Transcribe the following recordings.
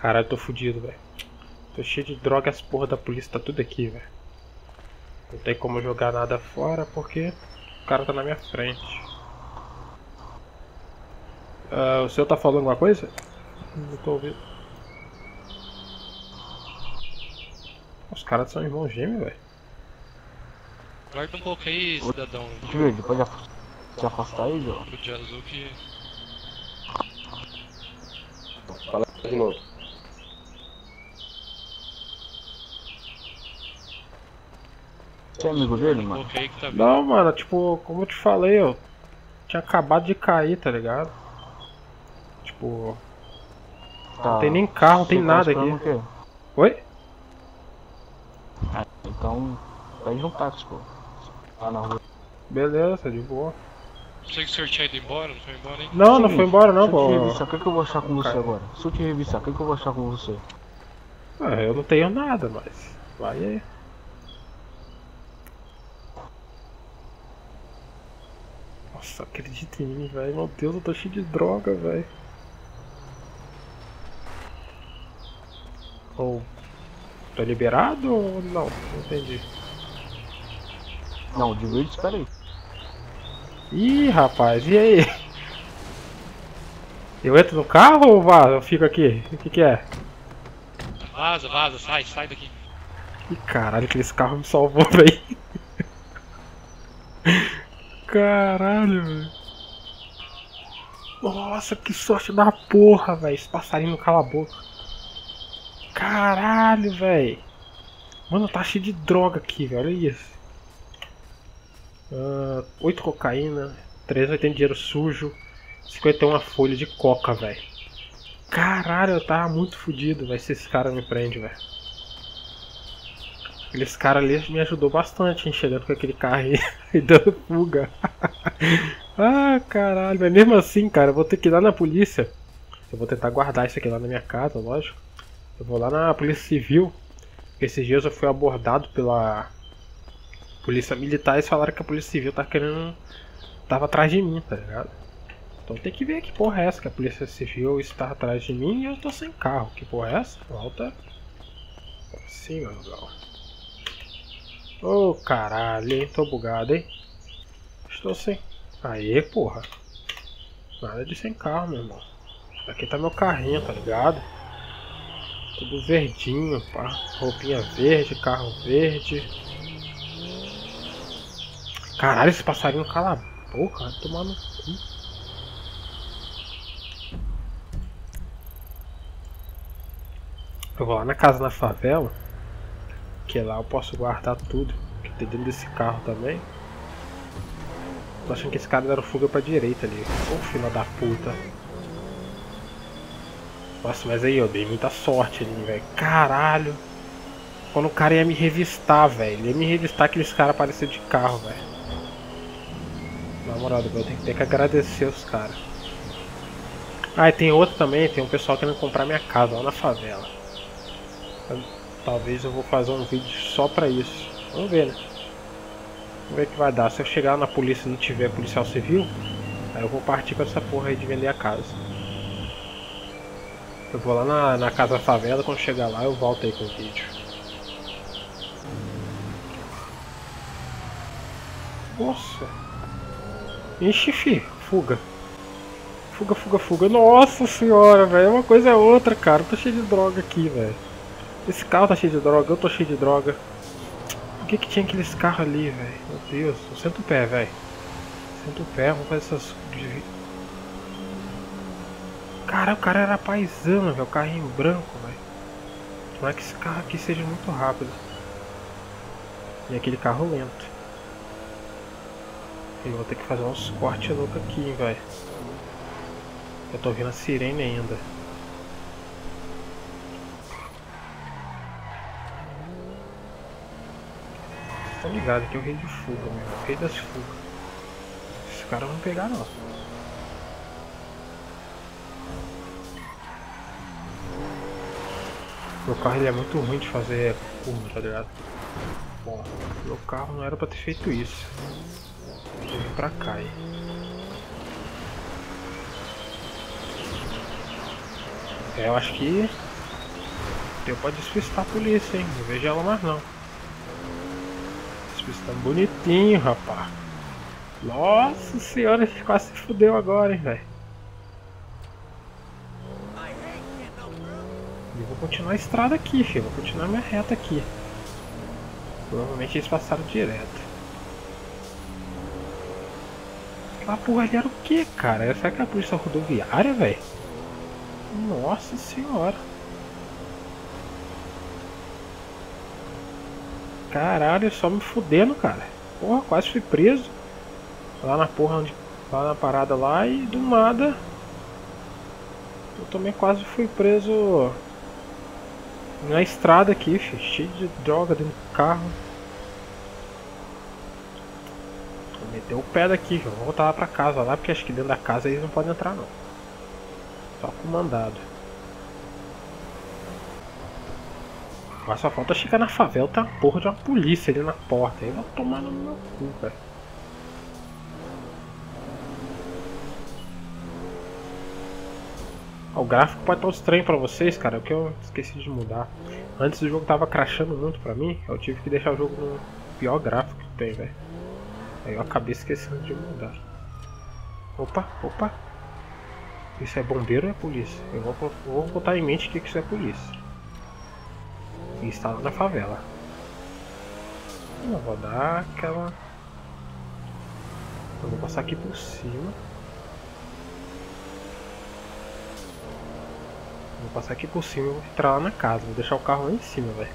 Caralho, tô fudido, velho. Tô cheio de droga, as porra da polícia tá tudo aqui, velho. Não tem como jogar nada fora porque o cara tá na minha frente. O senhor tá falando alguma coisa? Não tô ouvindo. Os caras são irmãos gêmeos, velho. Guarda um pouco aí, cidadão. Verde, pode se afastar aí, João? O de azul que... Fala de novo. Você é amigo dele, Um mano? pouco aí que tá vindo. Não, mano, tipo, como eu te falei, eu tinha acabado de cair, tá ligado? Tipo, Tá. não tem nem carro, não tem Você tá nada esperando aqui. o quê? Oi? Ah, então, pede um táxi, pô. Lá na rua. Beleza, de boa. Sei que o senhor tinha ido embora, não foi embora, hein? Não, não foi embora não, Se eu te pô. revistar, o que eu vou achar com você agora? Se eu te revistar, o que eu vou achar com você? Eu não tenho nada, mas vai aí. Nossa, acredita em mim, velho. Meu Deus, eu tô cheio de droga, velho. Ou tô liberado ou não? Não entendi. Não, de verde, espera aí. Ih, rapaz, e aí? Eu entro no carro ou vá? Eu fico aqui? O que é? Vaza, vaza, sai daqui. Ih, caralho, aquele carro me salvou, velho. Caralho, velho. Nossa, que sorte da porra, velho. Esse passarinho não cala a boca. Caralho, velho. Mano, tá cheio de droga aqui, velho. Olha isso. 8 cocaína, 380 dinheiro sujo, 51 folha de coca, velho. Caralho, eu tava muito fudido, velho, se esse cara me prende, velho. Aqueles caras ali me ajudou bastante, hein, chegando com aquele carro aí e dando fuga. Ah, caralho, mas mesmo assim, cara, eu vou ter que ir lá na polícia. Eu vou tentar guardar isso aqui lá na minha casa, lógico. Eu vou lá na polícia civil. Esses dias eu fui abordado pela polícia militar e falaram que a polícia civil tava atrás de mim, tá ligado? Então tem que ver que porra é essa, que a polícia civil está atrás de mim e eu tô sem carro. Que porra é essa? Volta. Sim, meu legal. Ô caralho, hein? Tô bugado, hein? Estou sem. Aê, porra. Nada de sem carro, meu irmão. Aqui tá meu carrinho, tá ligado? Tudo verdinho, pá. Roupinha verde, carro verde. Caralho, esse passarinho cala a boca, vai tomar no cu. Eu vou lá na casa na favela, que lá eu posso guardar tudo, que tem dentro desse carro também. Tô achando que esse cara deram fuga pra direita ali. Ô filho da puta. Nossa, mas aí eu dei muita sorte ali, velho. Caralho. Quando o cara ia me revistar, velho. Ele ia me revistar, aqueles caras apareceram de carro, velho. Na moral, eu tenho que ter que agradecer os caras. Ah, e tem outro também, tem um pessoal querendo comprar minha casa lá na favela. Talvez eu vou fazer um vídeo só pra isso. Vamos ver, né? Vamos ver o que vai dar. Se eu chegar na polícia e não tiver policial civil, aí eu vou partir pra essa porra aí de vender a casa. Eu vou lá na casa da favela, quando chegar lá eu volto aí com o vídeo. Nossa. Ixi, fi, fuga. Fuga, fuga, fuga. Nossa senhora, velho. Uma coisa é outra, cara. Eu tô cheio de droga aqui, velho. Esse carro tá cheio de droga, eu tô cheio de droga. Por que tinha aqueles carros ali, velho? Meu Deus. Senta o pé, velho. Senta o pé, vamos fazer essas... Cara, o cara era paisano, velho. O carrinho branco, velho. Tomara que esse carro aqui seja muito rápido. E aquele carro lento. Eu vou ter que fazer uns cortes loucos aqui, hein, velho. Eu tô ouvindo a sirene ainda. Vocês estão ligados que é o rei de fuga, meu. O rei das fugas. Esses caras não vão pegar, não. Meu carro ele é muito ruim de fazer curva, tá ligado? Bom, meu carro não era pra ter feito isso. Deixa eu vir pra cá aí. Eu acho que aqui pode despistar a polícia, hein? Não vejo ela mais não. Despistando bonitinho, rapaz. Nossa senhora, quase se fudeu agora, hein, velho. E vou continuar a estrada aqui, filho. Vou continuar minha reta aqui. Provavelmente eles passaram direto. Aquela porra ali era o que, cara? Será que é a polícia rodoviária, velho? Nossa senhora. Caralho, só me fudendo, cara. Porra, quase fui preso. Lá na porra onde. Lá na parada lá e do nada. Eu também quase fui preso. Na estrada aqui, filho. Cheio de droga dentro do carro. Vou meter o pé daqui, filho. Vou voltar lá pra casa lá, porque acho que dentro da casa eles não podem entrar não. Só com mandado. Mas só falta chegar na favela, tá uma porra de uma polícia ali na porta. Aí vai tomar no meu cu, velho. O gráfico pode estar estranho pra vocês, cara, é o que eu esqueci de mudar. Antes o jogo tava crashando muito pra mim, eu tive que deixar o jogo no pior gráfico que tem, velho. Aí eu acabei esquecendo de mudar. Opa, opa. Isso é bombeiro ou é polícia? Eu vou botar em mente que isso é polícia. E está lá na favela. Eu vou dar aquela... Eu vou passar aqui por cima. Vou passar aqui por cima e vou entrar lá na casa. Vou deixar o carro lá em cima, velho.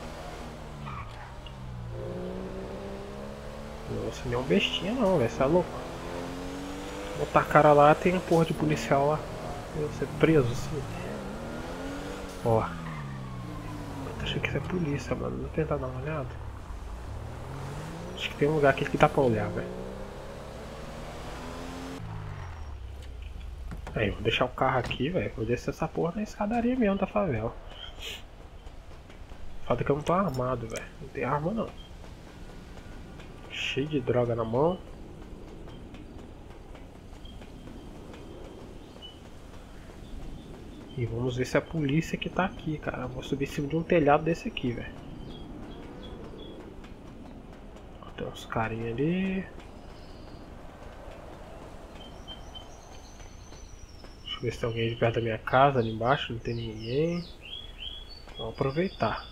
Não vou ser nenhum bestinha não, velho. Você é louco. Vou botar a cara lá, tem um porra de policial lá. Eu vou ser preso assim. Ó. Achei que isso é polícia, mano. Vou tentar dar uma olhada. Acho que tem um lugar aqui que dá pra olhar, velho. Aí, vou deixar o carro aqui, velho. Vou descer essa porra na escadaria mesmo da favela. Falta que eu não tô armado, velho. Não tem arma não. Cheio de droga na mão. E vamos ver se é a polícia que tá aqui, cara. Vou subir em cima de um telhado desse aqui, velho. Tem uns carinha ali. Deixa eu ver se tem alguém de perto da minha casa, ali embaixo. Não tem ninguém. Vamos aproveitar.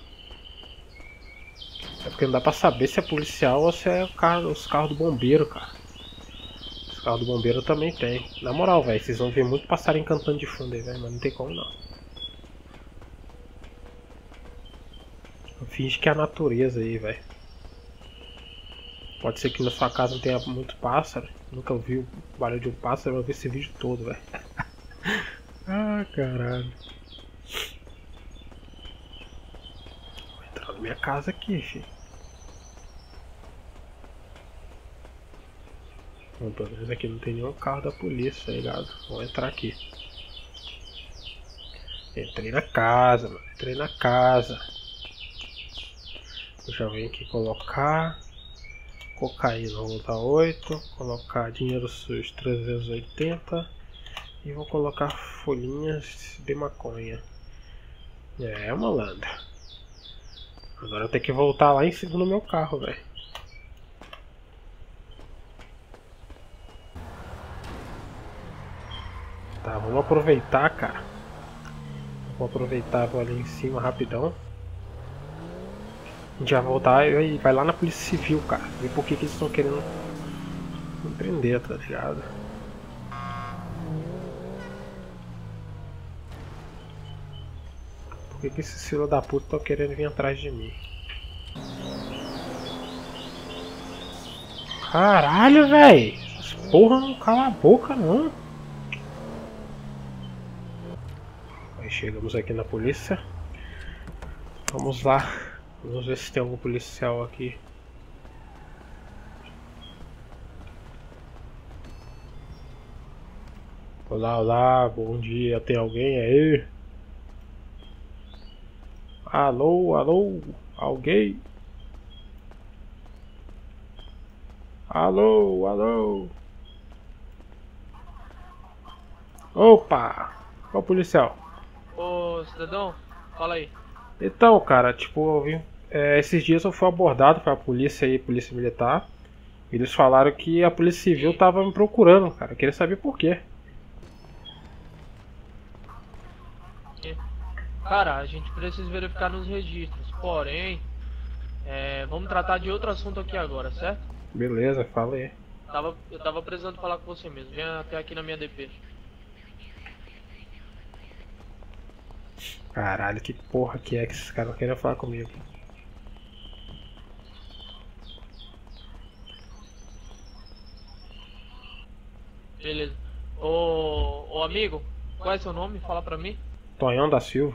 É porque não dá pra saber se é policial ou se é o carro, os carros do bombeiro, cara. Os carros do bombeiro também tem. Na moral, velho, vocês vão ver muito passarinho cantando de fundo aí, velho, mas não tem como não. Finge que é a natureza aí, velho. Pode ser que na sua casa não tenha muito pássaro. Nunca ouvi o barulho de um pássaro, eu vou ver esse vídeo todo, velho. Ah, caralho. Vou entrar na minha casa aqui, filho. Bom, pelo menos aqui não tem nenhum carro da polícia, tá ligado? Vou entrar aqui. Entrei na casa, mano. Entrei na casa. Eu já venho aqui colocar cocaína, vou botar 8. Colocar dinheiro sujo 380. E vou colocar folhinhas de maconha. É, malandro. Agora eu tenho que voltar lá em cima no meu carro, velho. Tá, vamos aproveitar, cara. Vou aproveitar, vou ali em cima rapidão. A gente vai voltar e vai lá na Polícia Civil, cara. Ver por que eles estão querendo me prender, tá ligado? Por que esses filhos da puta estão querendo vir atrás de mim? Caralho, velho! Essas porra não calam a boca, não. Aí chegamos aqui na polícia. Vamos lá. Vamos ver se tem algum policial aqui. Olá, olá, bom dia. Tem alguém aí? Alô, alô, alguém? Alô, alô. Opa! Ó o policial. Ô, cidadão, fala aí. Então, cara, tipo, esses dias eu fui abordado pela polícia aí, polícia militar. Eles falaram que a polícia civil tava me procurando, cara. Eu queria saber por quê. Cara, a gente precisa verificar nos registros, porém, vamos tratar de outro assunto aqui agora, certo? Beleza, fala aí. Eu tava precisando falar com você mesmo, venha até aqui na minha DP. Caralho, que porra que esses caras não querem falar comigo? Beleza. Ô amigo, qual é seu nome? Fala pra mim. Tonhão da Silva.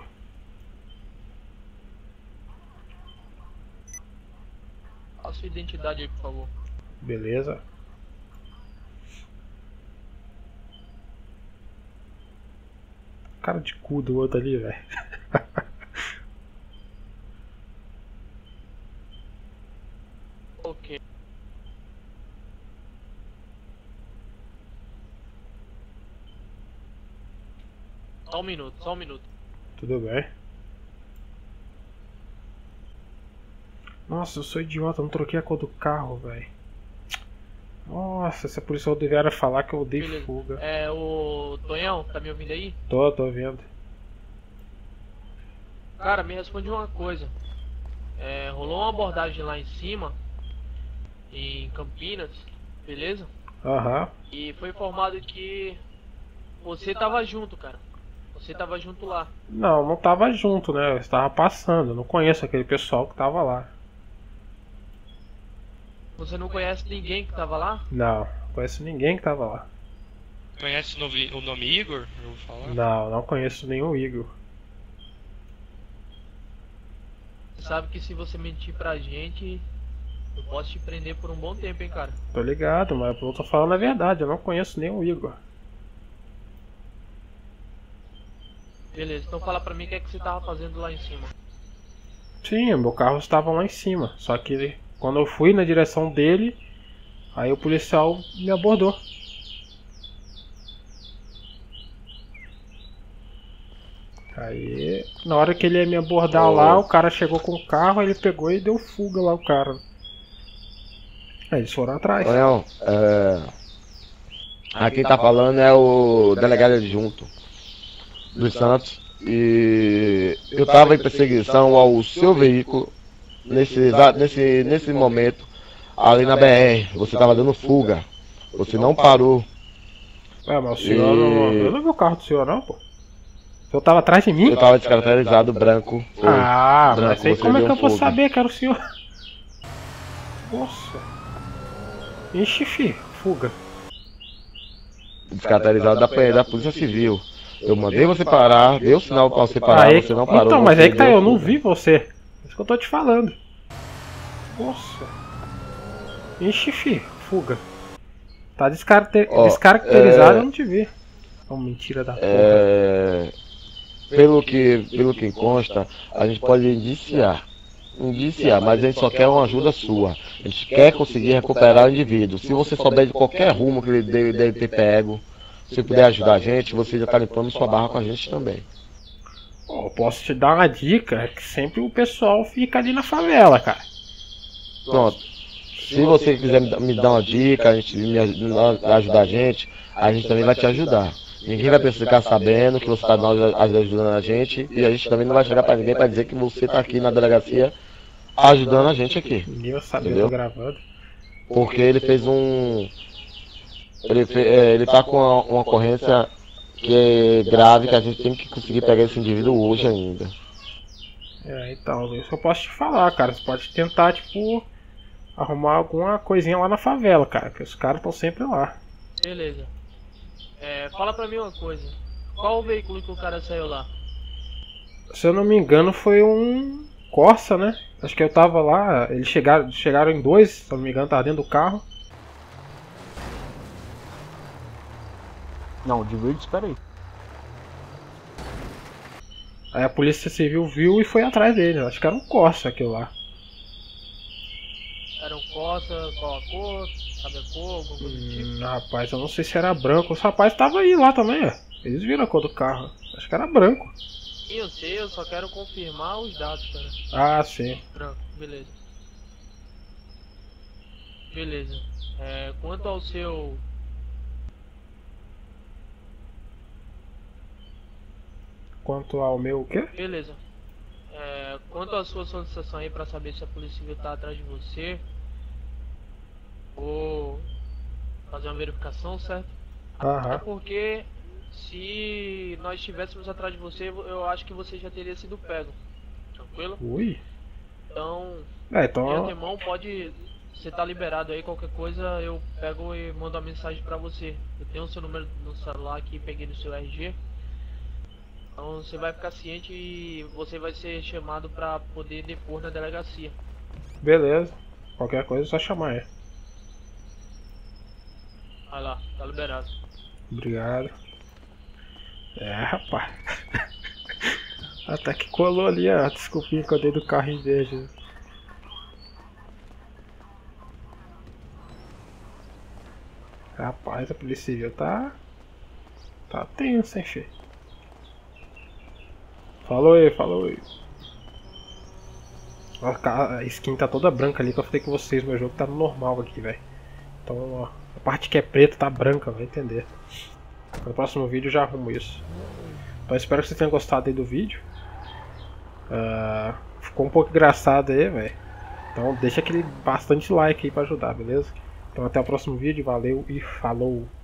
A sua identidade aí, por favor. Beleza. Cara de cu do outro ali, velho. Ok. Só um minuto, só um minuto. Tudo bem? Nossa, eu sou idiota, não troquei a cor do carro, velho. Nossa, se a polícia rodoviária falar que eu dei Beleza. fuga. O Tonhão, tá me ouvindo aí? Tô vendo. Cara, me responde uma coisa. Rolou uma abordagem lá em cima, em Campinas, beleza? Aham. E foi informado que você tava junto, cara. Você tava junto lá. Não tava junto, né? Eu estava passando. Eu não conheço aquele pessoal que tava lá. Você não conhece ninguém que tava lá? Não conheço ninguém que tava lá. Conhece o nome Igor? Eu vou falar. Não conheço nenhum Igor. Você sabe que se você mentir pra gente, eu posso te prender por um bom tempo, hein, cara. Tô ligado, mas eu tô falando a verdade. Eu não conheço nenhum Igor. Beleza, então fala pra mim o que é que você tava fazendo lá em cima. Sim, meu carro estava lá em cima. Só que quando eu fui na direção dele, aí o policial me abordou. Aí, na hora que ele ia me abordar lá, o cara chegou com o carro, ele pegou e deu fuga lá o cara. Aí eles foram atrás. Tonhão, aqui tá falando é o delegado adjunto dos Santos. E eu tava em perseguição ao seu veículo nesse momento ali na BR. Você tava dando fuga. Você não parou. Ué, mas o senhor não. Eu não vi o carro do senhor não, pô. O senhor tava atrás de mim? Eu tava descaracterizado branco. Ah, branco, mas aí você como é que deu eu vou fuga. saber que era o senhor? Nossa. Ixi, fi, fuga. Descaracterizado da Polícia Civil. Eu mandei você parar, dei o sinal pra você parar, Aí, você não parou. então, mas você aí que tá, deu eu não fuga. vi você. É isso que eu tô te falando. Nossa. Ixi, fi, fuga. Tá descaracterizado, eu não te vi. Oh, mentira da porra. Pelo que consta, a gente pode indiciar, mas a gente só quer uma ajuda sua. A gente quer conseguir recuperar o indivíduo. Se você souber de qualquer rumo que ele deve ter pego, se puder ajudar a gente, você já tá limpando sua barra com a gente também. Eu posso te dar uma dica, é que sempre o pessoal fica ali na favela, cara. Pronto. Se você quiser me dar uma dica, ajudar a gente também vai te ajudar. Ninguém vai ficar sabendo que você está ajudando a gente, e a gente também não vai chegar para ninguém para dizer que você está aqui na delegacia ajudando a gente aqui. Ninguém vai saber, Entendeu? eu tô gravando. Porque ele fez ele tá com uma ocorrência que é grave, que a gente tem que conseguir pegar esse indivíduo hoje ainda. Então, isso eu posso te falar, cara. Você pode tentar, tipo, arrumar alguma coisinha lá na favela, cara, porque os caras estão sempre lá. Beleza. Fala pra mim uma coisa. Qual o veículo que o cara saiu lá? Se eu não me engano, foi um Corsa, né? Acho que eu tava lá, eles chegaram em dois, se eu não me engano, tava dentro do carro. Não, de verde, espera aí. Aí a polícia civil viu e foi atrás dele. Acho que era um Corsa aquilo lá. Era um Corsa, qual a cor? Sabe a cor, alguma coisa do tipo? Rapaz, eu não sei se era branco. Os rapazes estavam aí lá também, ó. Eles viram a cor do carro. Acho que era branco. Sim, eu sei, eu só quero confirmar os dados, cara. Ah, sim. Branco, beleza. Beleza. Quanto ao seu... Quanto ao meu o quê? Beleza. Quanto à sua solicitação aí pra saber se a Polícia Civil tá atrás de você, vou fazer uma verificação, certo? É Aham. porque se nós estivéssemos atrás de você, eu acho que você já teria sido pego. Tranquilo? Ui. Então, É, de então. antemão pode... Você tá liberado aí, qualquer coisa eu pego e mando uma mensagem pra você. Eu tenho o seu número no celular aqui, peguei no seu RG. Então você vai ficar ciente e você vai ser chamado pra poder depor na delegacia. Beleza. Qualquer coisa é só chamar aí. Vai lá, tá liberado. Obrigado. Rapaz. Até que colou ali a desculpinha que eu dei do carro em verde. Rapaz, a Polícia Civil tá tenso, hein, filho. Falou aí, falou aí. A skin tá toda branca ali que eu falei com vocês, meu jogo tá no normal aqui, velho. Então, ó, a parte que é preta tá branca, vai entender. No próximo vídeo eu já arrumo isso. Então espero que vocês tenham gostado aí do vídeo. Ficou um pouco engraçado aí, velho. Então deixa aquele bastante like aí pra ajudar, beleza? Então até o próximo vídeo, valeu e falou!